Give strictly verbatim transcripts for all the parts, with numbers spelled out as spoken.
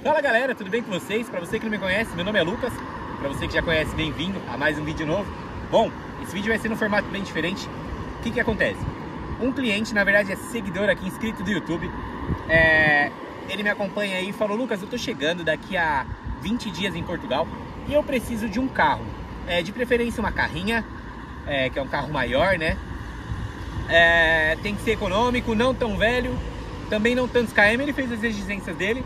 Fala galera, tudo bem com vocês? Para você que não me conhece, meu nome é Lucas. Para você que já conhece, bem-vindo a mais um vídeo novo. Bom, esse vídeo vai ser num formato bem diferente. O que que acontece? Um cliente, na verdade é seguidor aqui, inscrito do YouTube, é... ele me acompanha aí e falou: Lucas, eu tô chegando daqui a vinte dias em Portugal e eu preciso de um carro, é, de preferência uma carrinha, é, que é um carro maior, né? É, tem que ser econômico, não tão velho, também não tantos km. Ele fez as exigências dele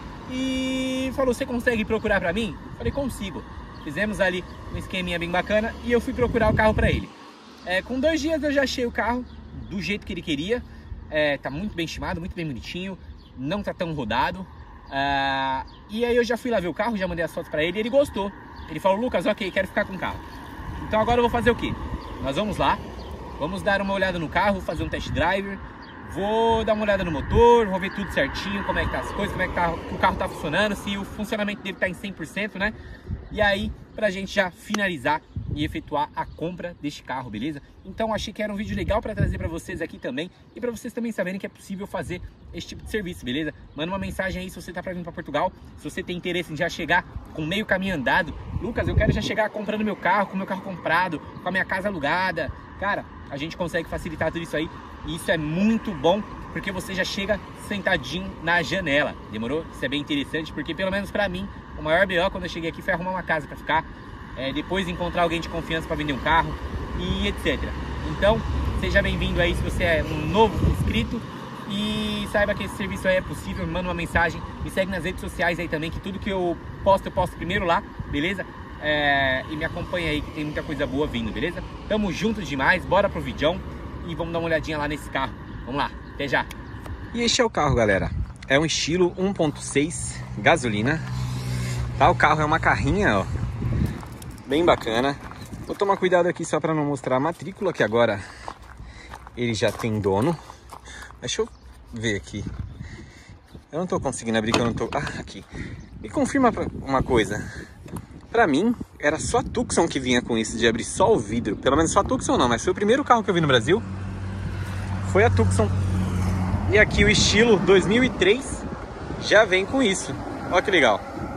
e falou: você consegue procurar pra mim? Eu falei: consigo. Fizemos ali um esqueminha bem bacana e eu fui procurar o carro pra ele. É, com dois dias eu já achei o carro do jeito que ele queria. É, tá muito bem estimado, muito bem bonitinho, não tá tão rodado. Ah, e aí eu já fui lá ver o carro, já mandei as fotos pra ele e ele gostou. Ele falou: Lucas, ok, quero ficar com o carro. Então agora eu vou fazer o quê? Nós vamos lá, vamos dar uma olhada no carro, fazer um test drive. Vou dar uma olhada no motor, vou ver tudo certinho, como é que tá as coisas, como é que, tá, que o carro tá funcionando, se o funcionamento dele tá em cem por cento, né? E aí, pra gente já finalizar e efetuar a compra deste carro, beleza? Então achei que era um vídeo legal para trazer para vocês aqui também e para vocês também saberem que é possível fazer esse tipo de serviço, beleza? Manda uma mensagem aí se você tá para vir para Portugal, se você tem interesse em já chegar com meio caminho andado. Lucas, eu quero já chegar comprando meu carro, com meu carro comprado, com a minha casa alugada. Cara, a gente consegue facilitar tudo isso aí e isso é muito bom porque você já chega sentadinho na janela, demorou? Isso é bem interessante porque pelo menos para mim, o maior B O quando eu cheguei aqui foi arrumar uma casa para ficar. É, depois encontrar alguém de confiança para vender um carro e etcétera. Então, seja bem-vindo aí se você é um novo inscrito e saiba que esse serviço aí é possível. Me manda uma mensagem, me segue nas redes sociais aí também, que tudo que eu posto, eu posto primeiro lá, beleza? É, e me acompanha aí que tem muita coisa boa vindo, beleza? Tamo juntos demais, bora pro vídeo e vamos dar uma olhadinha lá nesse carro. Vamos lá, até já! E este é o carro, galera. É um estilo um ponto seis gasolina, tá? O carro é uma carrinha, ó, bem bacana. Vou tomar cuidado aqui só para não mostrar a matrícula, que agora ele já tem dono. Deixa eu ver aqui. Eu não tô conseguindo abrir, que eu não tô... Ah, aqui. Me confirma uma coisa. Pra mim, era só a Tucson que vinha com isso, de abrir só o vidro. Pelo menos só a Tucson não, mas foi o primeiro carro que eu vi no Brasil. Foi a Tucson. E aqui o estilo dois mil e três já vem com isso. Olha que legal.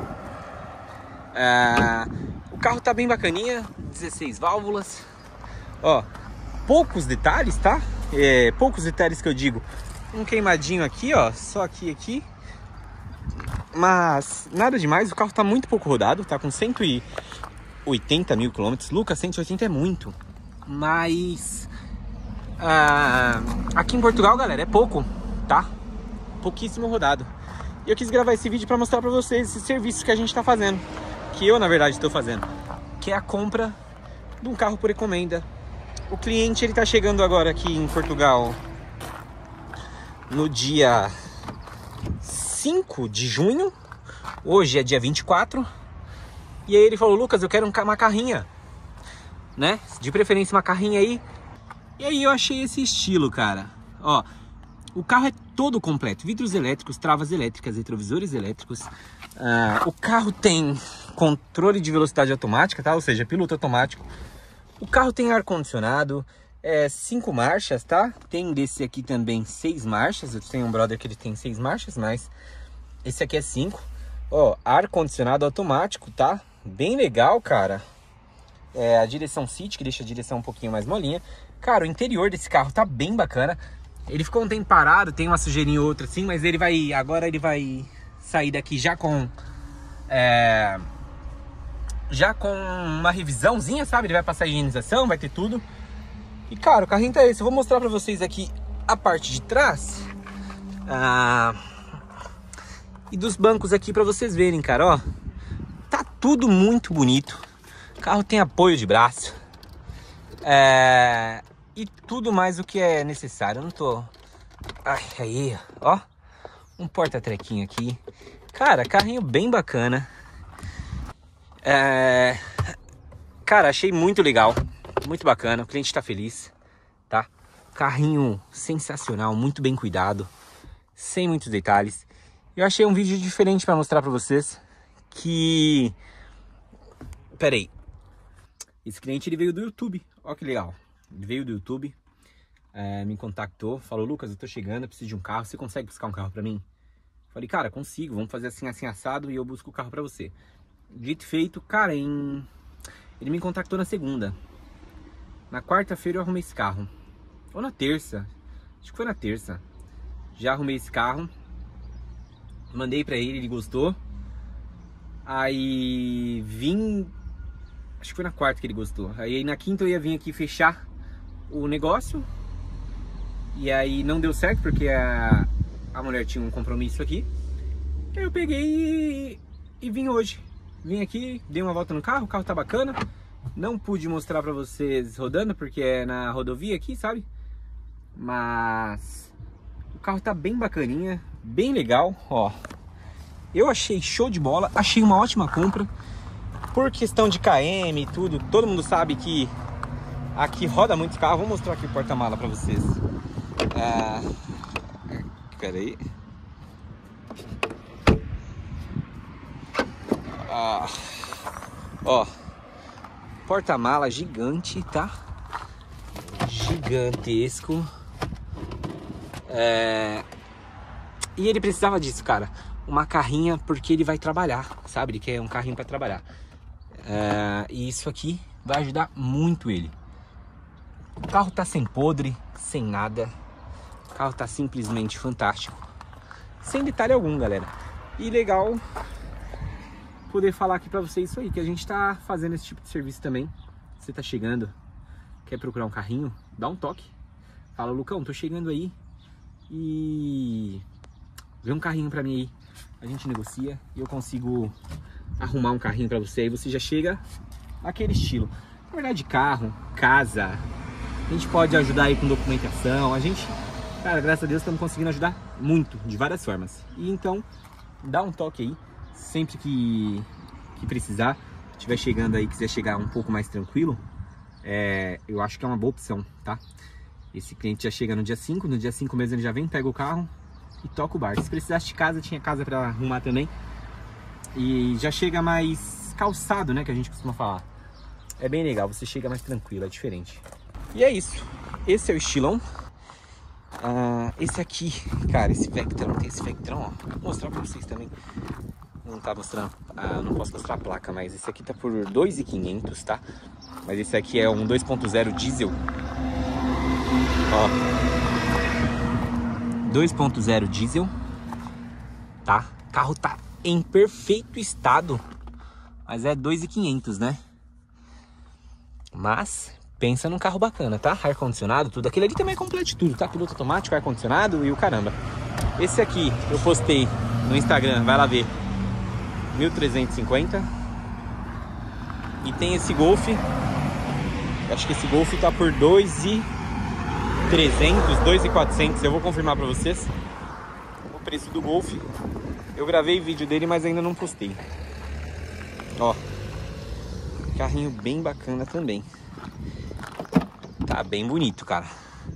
Ah... O carro tá bem bacaninha, dezesseis válvulas, ó, poucos detalhes, tá? É, poucos detalhes que eu digo, um queimadinho aqui, ó, só aqui aqui, mas nada demais. O carro tá muito pouco rodado, tá com cento e oitenta mil quilômetros. Lucas, cento e oitenta é muito, mas ah, aqui em Portugal, galera, é pouco, tá? Pouquíssimo rodado. E eu quis gravar esse vídeo para mostrar para vocês esse serviço que a gente tá fazendo, que eu na verdade estou fazendo, que é a compra de um carro por encomenda. O cliente ele tá chegando agora aqui em Portugal no dia cinco de junho, hoje é dia vinte e quatro, e aí ele falou: Lucas, eu quero uma carrinha, né? De preferência uma carrinha aí. E aí eu achei esse estilo, cara. Ó, o carro é todo completo, vidros elétricos, travas elétricas, retrovisores elétricos. Ah, o carro tem controle de velocidade automática, tá? Ou seja, piloto automático. O carro tem ar-condicionado, é, cinco marchas, tá? Tem desse aqui também seis marchas. Eu tenho um brother que ele tem seis marchas, mas esse aqui é cinco. Ó, ar-condicionado automático, tá? Bem legal, cara. É, a direção City, que deixa a direção um pouquinho mais molinha. Cara, o interior desse carro tá bem bacana. Ele ficou um tempo parado, tem uma sujeirinha ou outra assim, mas ele vai, agora ele vai sair daqui já com é, já com uma revisãozinha, sabe? Ele vai passar a higienização, vai ter tudo. E cara, o carrinho tá esse. Eu vou mostrar pra vocês aqui a parte de trás ah, e dos bancos aqui pra vocês verem, cara, ó. Tá tudo muito bonito. O carro tem apoio de braço, é, e tudo mais o que é necessário. Eu não tô... Ai, aí, ó, um porta-trequinho aqui. Cara, carrinho bem bacana. É... Cara, achei muito legal, muito bacana. O cliente tá feliz, tá? Carrinho sensacional, muito bem cuidado, sem muitos detalhes. Eu achei um vídeo diferente para mostrar para vocês que... Pera aí. Esse cliente ele veio do YouTube, ó que legal. Ele veio do YouTube, é, me contactou, falou: Lucas, eu tô chegando, eu preciso de um carro, você consegue buscar um carro para mim? Falei, cara, consigo, vamos fazer assim, assim, assado e eu busco o carro pra você. Dito e feito, cara, em... ele me contactou na segunda. Na quarta-feira eu arrumei esse carro. Ou na terça, acho que foi na terça. Já arrumei esse carro. Mandei pra ele, ele gostou. Aí vim... Acho que foi na quarta que ele gostou. Aí na quinta eu ia vir aqui fechar o negócio. E aí não deu certo porque a, a mulher tinha um compromisso aqui. Aí eu peguei e, e vim hoje. Vim aqui, dei uma volta no carro, o carro tá bacana. Não pude mostrar pra vocês rodando porque é na rodovia aqui, sabe? Mas o carro tá bem bacaninha, bem legal, ó. Eu achei show de bola, achei uma ótima compra. Por questão de K M e tudo, todo mundo sabe que aqui roda muito carro. Vou mostrar aqui o porta-mala pra vocês. Ah, pera aí. Ah, ó, porta-mala gigante, tá? Gigantesco. É... E ele precisava disso, cara. Uma carrinha porque ele vai trabalhar, sabe? Ele quer um carrinho para trabalhar. É... E isso aqui vai ajudar muito ele. O carro tá sem podre, sem nada. O carro tá simplesmente fantástico. Sem detalhe algum, galera. E legal poder falar aqui pra vocês isso aí, que a gente tá fazendo esse tipo de serviço também. Você tá chegando, quer procurar um carrinho, dá um toque. Fala, Lucão, tô chegando aí e vê um carrinho pra mim aí. A gente negocia e eu consigo arrumar um carrinho pra você. E você já chega naquele estilo. Na verdade, carro, casa, a gente pode ajudar aí com documentação. A gente, cara, graças a Deus estamos conseguindo ajudar muito, de várias formas. E então, dá um toque aí, sempre que, que precisar. Se estiver chegando aí, quiser chegar um pouco mais tranquilo, é, eu acho que é uma boa opção, tá? Esse cliente já chega no dia cinco, no dia cinco mesmo ele já vem, pega o carro e toca o barco. Se precisasse de casa, tinha casa para arrumar também. E já chega mais calçado, né, que a gente costuma falar. É bem legal, você chega mais tranquilo, é diferente. E é isso, esse é o estilão. Ah, esse aqui, cara, esse Vectron, tem esse Vectron, ó. Vou mostrar pra vocês também. Não tá mostrando, ah, não posso mostrar a placa, mas esse aqui tá por dois mil e quinhentos, tá? Mas esse aqui é um dois ponto zero diesel. Ó, dois ponto zero diesel, tá? O carro tá em perfeito estado, mas é dois mil e quinhentos, né? Mas pensa num carro bacana, tá? Ar-condicionado, tudo. Aquele ali também é completo de tudo, tá? Piloto automático, ar-condicionado e o caramba. Esse aqui eu postei no Instagram, vai lá ver, mil trezentos e cinquenta. E tem esse Golf, acho que esse Golf tá por dois mil e trezentos, dois mil e quatrocentos. Eu vou confirmar pra vocês o preço do Golf. Eu gravei vídeo dele, mas ainda não postei. Ó, carrinho bem bacana também. Tá bem bonito, cara.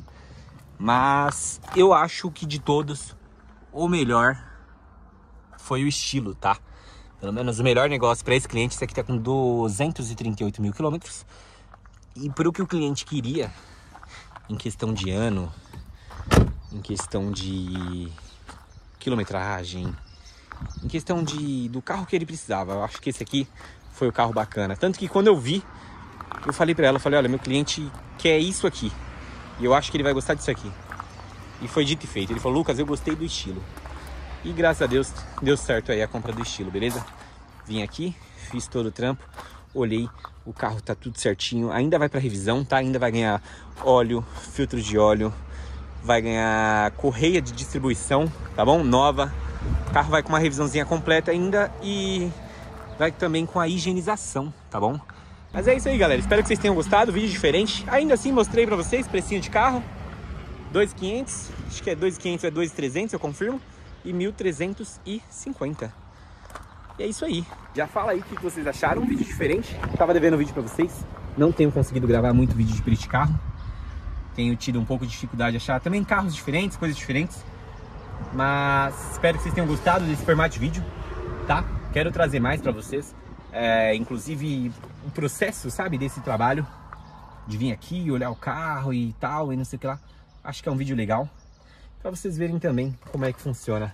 Mas eu acho que de todos, o melhor foi o estilo, tá? Pelo menos o melhor negócio para esse cliente. Esse aqui tá com duzentos e trinta e oito mil quilômetros. E pro que o cliente queria, em questão de ano, em questão de quilometragem, em questão de, do carro que ele precisava, eu acho que esse aqui foi o carro bacana. Tanto que quando eu vi, eu falei pra ela, eu falei, olha, meu cliente quer isso aqui. E eu acho que ele vai gostar disso aqui. E foi dito e feito. Ele falou, Lucas, eu gostei do estilo. E graças a Deus, deu certo aí a compra do estilo, beleza? Vim aqui, fiz todo o trampo, olhei, o carro tá tudo certinho. Ainda vai pra revisão, tá? Ainda vai ganhar óleo, filtro de óleo, vai ganhar correia de distribuição, tá bom? Nova. O carro vai com uma revisãozinha completa ainda e vai também com a higienização, tá bom? Mas é isso aí, galera. Espero que vocês tenham gostado. Vídeo diferente. Ainda assim, mostrei pra vocês precinho de carro. dois mil e quinhentos. Acho que é dois mil e quinhentos, é dois mil e trezentos, eu confirmo. E mil trezentos e cinquenta. E é isso aí. Já fala aí o que vocês acharam. Um vídeo diferente. Tava devendo um vídeo pra vocês. Não tenho conseguido gravar muito vídeo de preço de carro. Tenho tido um pouco de dificuldade de achar também carros diferentes, coisas diferentes. Mas espero que vocês tenham gostado desse formato de vídeo, tá? Quero trazer mais pra vocês. É, inclusive o processo, sabe, desse trabalho de vir aqui, olhar o carro e tal, e não sei o que lá. Acho que é um vídeo legal pra vocês verem também como é que funciona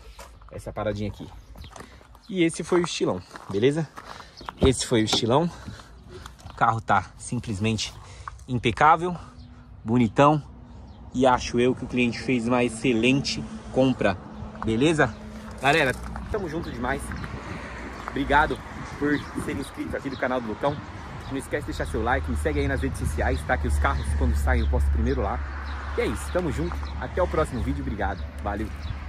essa paradinha aqui. E esse foi o estilão, beleza? Esse foi o estilão. O carro tá simplesmente impecável, bonitão. E acho eu que o cliente fez uma excelente compra, beleza? Galera, tamo junto demais. Obrigado por ser inscrito aqui do canal do Lucão. Não esquece de deixar seu like, me segue aí nas redes sociais, tá? Que os carros, quando saem, eu posto primeiro lá. E é isso, tamo junto. Até o próximo vídeo, obrigado. Valeu.